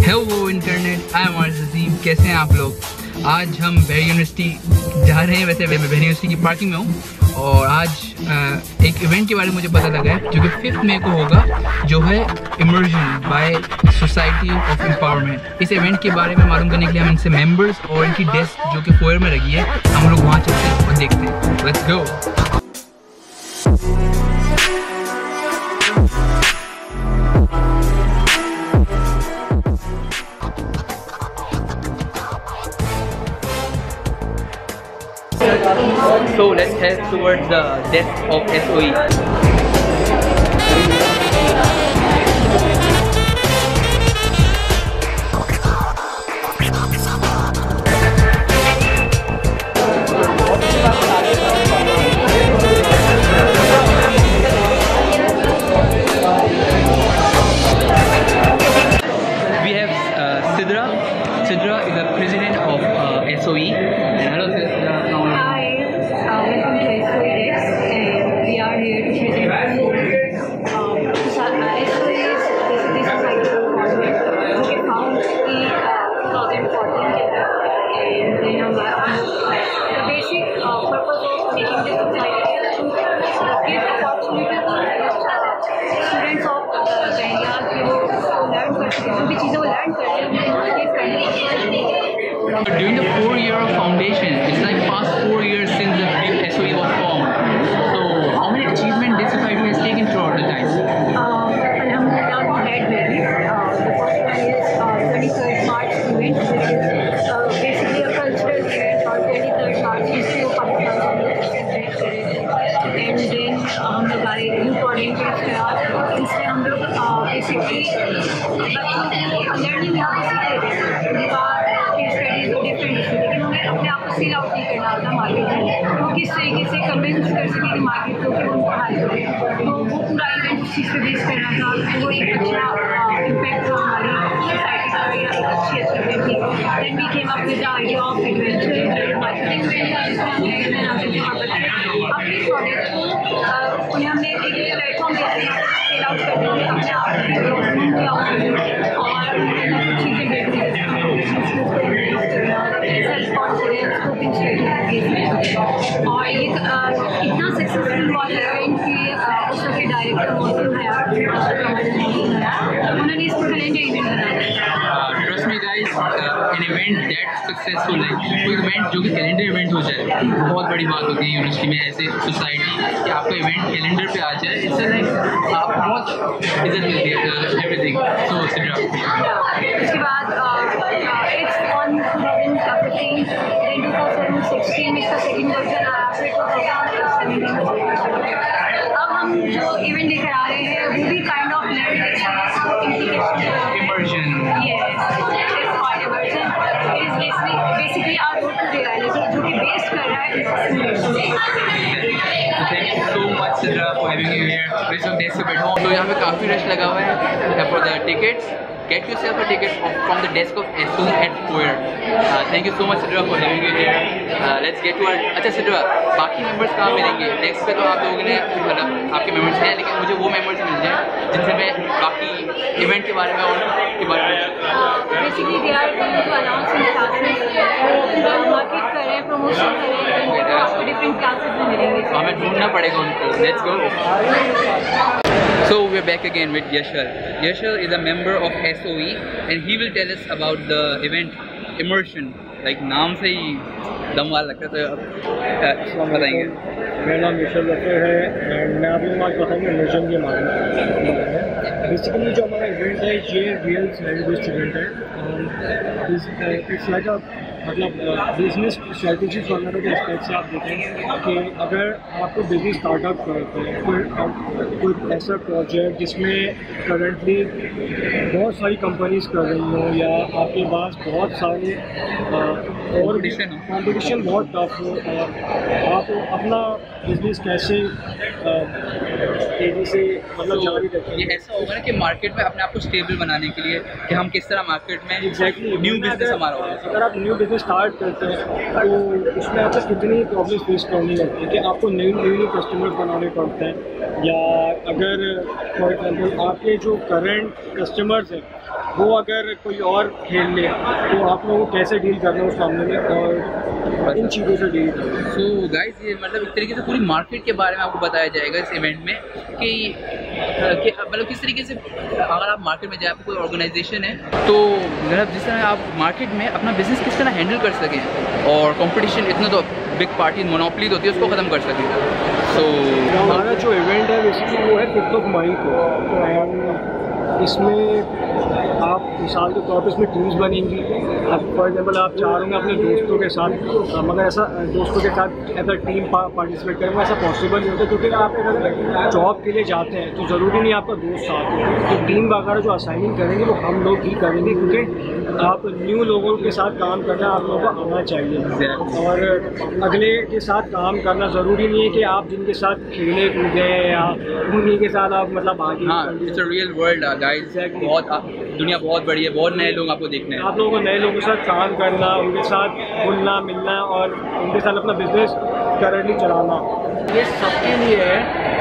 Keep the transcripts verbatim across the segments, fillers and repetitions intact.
Hello internet, I am ArizAzeem। कैसे हैं आप लोग? आज हम बहरिया यूनिवर्सिटी जा रहे हैं। वैसे मैं बहरिया यूनिवर्सिटी की पार्किंग में हूँ और आज एक इवेंट के बारे में मुझे पता लगा है जो कि फिफ्थ मई को होगा, जो है इमर्जन बाय सोसाइटी ऑफ एम्पावरमेंट। इस इवेंट के बारे में मालूम करने के लिए हम इनसे मेंबर्स और इनकी डेस्क जो कि फोयर में लगी है, हम लोग वहाँ चलते हैं और देखते हैं। Let's go. So let's head towards the desk of S O E. We have uh, Sidra. Sidra is the president of uh, S O E. And hello, Sidra. Hi, uh, welcome to S O E Desk, and we are here to present um, S O E is basically society of government. We found in uh, twenty fourteen, and then um, the basic uh, purpose of making this society is to uh, give opportunity to uh, students of Bahria कि वो learn कर सकें, जो भी चीज़ें वो learn कर रहे हैं उनको करने की। During the four year of foundation, it's like past four years since the S O E was formed. So, how many achievements this society has taken throughout the time? Um, Alhamdulillah, we had many. Uh, the first one is uh, twenty-third March event, which is uh, basically a cultural event, or twenty-third March history of Pakistan, and then हम लोग हमारे youth oriented करा, इसमें हम लोग basically learning यहाँ पे सीख लेते हैं। स्टडीज और डिफरेंट इशू, लेकिन हमें अपने आप को सील आउट नहीं करना होता मार्केट में, तो किस तरीके से कन्विंस कर सके कि मार्केट को कि उनको हाई करें। तो वो पूरा इवेंट उस चीज़ पर बेस करना था, वो एक अच्छा इम्पैक्ट था हमारी सोसाइटी का, एक अच्छी अचीवमेंट थी। Then we came up with the idea of adventure marketing event था, जिसमें हमने अपने प्रोडक्ट को उन्हें हमने एक प्लेटफॉर्म दिया था सेल आउट करने के लिए, अपने आप किया और चीज़ें देखने सेल्फ कॉन्फिडेंस और ये इतना सक्सेसफुल हुआ इवेंट कि उसके डायरेक्टर मौसम है उन्होंने इसको कैलेंडर इवेंट बनाया। Trust me guys, an event that successful है, कोई इवेंट जो कि कैलेंडर इवेंट हो जाए बहुत बड़ी बात होती है यूनिवर्सिटी में, ऐसे सोसाइटी कि आपका इवेंट कैलेंडर पे आ जाए, इससे लाइक आप बहुत इज्जत मिलती है एवरीथिंग। सो सिद्रा, उसके बाद it's on fifteen then two thousand sixteen में इसका सेकेंड वर्जन आया, फिर टू थाउजेंड सेवेंटीन। अब हम जो इवेंट लेकर आ रहे हैं वो भी काइंड ऑफ इमर्जन, basically R road to reality, जो कि बेस कर रहा है। Thank you so much Sidra for having you here. Please don't desk पे बैठो। तो यहाँ पे काफ़ी रश लगा हुआ है for the tickets. Get yourself a ticket from the desk of S O E at Foyer. Uh, thank you so much Sidra for having you here. Uh, let's get to our. अच्छा Sidra, बाकी members कहाँ मिलेंगे? Desk पे तो आप लोगों ने मतलब आपके मेंबर्स हैं, लेकिन मुझे वो मेंबर्स मिल जाए जिनसे मैं बाकी इवेंट के बारे में और के बारे में basically they are going to announce in classes, market कर रहे हैं, प्रमोशन कर रहे हैं, तो आपको डिफरेंट क्लासेस में मिलेंगे, तो हमें ढूंढना पड़ेगा उनको। Let's go. So we're back again with Yashal. Yashal is a member of S O E and he will tell us about the event Immersion. Like नाम से ही दम वाला लगता है, तो हम बताएंगे। मेरा नाम यशल है एंड मैं आप लोगों को आज बताऊँगा इमर्शन के बारे में। बेसिकली जो हमारा इवेंट है ये रियल सैलरी बेस्ड इवेंट है। इट्स लाइक अ मतलब बिजनेस स्ट्रेटजी वगैरह के एस्पेक्ट से आप देखें कि अगर आपको बिजनेस स्टार्टअप करते हैं, कोई कोई ऐसा प्रोजेक्ट जिसमें करंटली बहुत सारी कंपनीज कर रही हो या आपके पास बहुत सारे और कंपटीशन बहुत टफ हो, और आप अपना बिजनेस कैसे तेज़ी से मतलब जारी रखें। ये ऐसा होगा ना कि मार्केट में अपने आप को स्टेबल बनाने के लिए कि हम किस तरह मार्केट में एग्जैक्टली न्यू बिजनेस हमारा होगा। अगर आप न्यू बिजनेस स्टार्ट करते हैं तो उसमें आपको कितनी प्रॉब्लम्स फेस करनी होती है कि आपको नई नई नई कस्टमर्स बनाने पड़ते हैं, या अगर फॉर एग्जांपल आपके जो करंट कस्टमर्स हैं वो अगर कोई और खेल ले तो आप लोगों को कैसे डील करना है उस मामले में और इन चीज़ों से डील करना। सो गाइस ये मतलब एक तरीके से पूरी मार्केट के बारे में आपको बताया जाएगा इस इवेंट में कि कि मतलब किस तरीके से अगर आप मार्केट में जाए, आपको कोई ऑर्गेनाइजेशन है तो मतलब जिस तरह आप मार्केट में अपना बिजनेस किस तरह हैंडल कर सकें और कंपटीशन इतना तो बिग पार्टी मोनोपोली होती है उसको ख़त्म कर सकें। सो so, हमारा जो इवेंट है बेसिकली वो है फिफ्थ ऑफ मई को, तो इसमें आप मिसाल के तौर पर इसमें टीम्स बनेंगी। फॉर एग्जांपल आप चाह रहे हैं अपने दोस्तों के साथ, मगर ऐसा दोस्तों के साथ एज अ टीम पार्टिसिपेट करेंगे ऐसा पॉसिबल नहीं होता, क्योंकि आप अगर जॉब के लिए जाते हैं तो ज़रूरी नहीं आपका दोस्त साथ हो। तो टीम वगैरह जो असाइनिंग करेंगे वो हम लोग ही करेंगे, क्योंकि आप न्यू लोगों के साथ काम करना आप लोगों को आना चाहिए। और अगले के साथ काम करना ज़रूरी नहीं है कि आप जिनके साथ खेले कूदे या उन्हीं के साथ आप मतलब आगे। हाँ, it's a real world guys, बहुत दुनिया बहुत बड़ी है, बहुत नए लोग आपको देखने हैं। आप लोगों को नए लोगों के साथ काम करना, उनके साथ घुलना मिलना और उनके साथ अपना बिजनेस करंटली चलाना, ये सबके लिए है।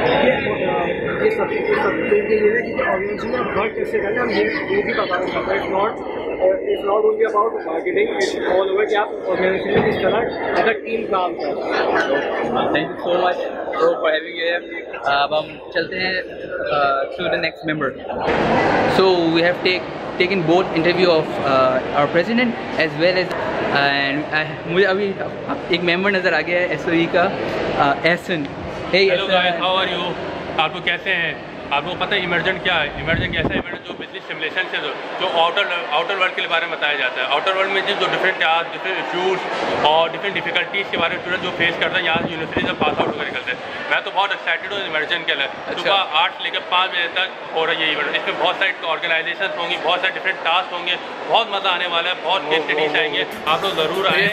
ये सब सबके लिए है कि ऑर्गेनाइजेशन में वर्क कैसे करना हम ये ये भी बताना चाहते हैं। It's not it's not only about marketing, it's all over कि आप ऑर्गेनाइजेशन में किस तरह एज अ टीम काम कर सकते हैं। Thank you so much for having you here. अब हम चलते हैं to the next member. So we have take taken both interview of uh, our president as well as and uh, मुझे अभी एक मेंबर नज़र आ गया है एस ओ ई का, एसन। Hello guys, how are you? आप लोग कैसे हैं? आपको पता है इमर्जन क्या है? इमर्जन कैसा इवेंट है जो बिजनेस सिमुलेशन से जो, जो आउटर आउटर वर्ल्ड के बारे में बताया जाता है। आउटर वर्ल्ड में जो डिफरेंट टास्क, डिफरेंट इश्यूज और डिफरेंट डिफिकल्टीज़ के बारे में स्टूडेंट जो फेस करता है यहाँ यूनिवर्सिटी से पास आउट होकर निकलते हैं। मैं तो बहुत एक्साइटेड हूँ इमर्जन के लिए। सुबह आठ से लेकर पाँच बजे तक हो रहा है ये इवेंट। इसमें बहुत सारी ऑर्गेनाइजेशन होंगी, बहुत सारे डिफरेंट टास्क होंगे, बहुत मज़ा आने वाला है, बहुत केस स्टडीज आएंगे। आप लोग ज़रूर आएँ।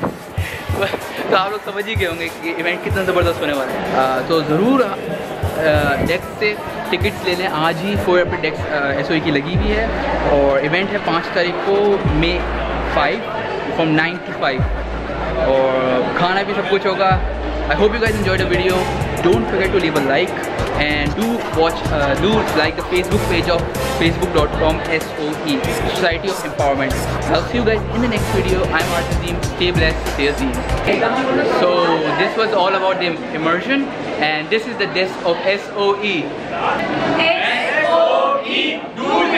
तो आप लोग समझ ही गए होंगे कि इवेंट कितना ज़बरदस्त होने वाला है। तो ज़रूर डेस्क से टिकट्स ले लें। आज ही फोयर पे डेस्क एस ओ ई की लगी हुई है और इवेंट है पाँच तारीख को मई five from nine to five और खाना भी सब कुछ होगा। I hope you guys enjoyed the video. Don't forget to leave a like and do watch uh, do like the Facebook page of facebook dot com S O E Society of Empowerment. I'll see you guys in the next video. I'm ArizAzeem. Stay blessed, stay Azeem. So this was all about the immersion and this is the desk of S O E. S O E, do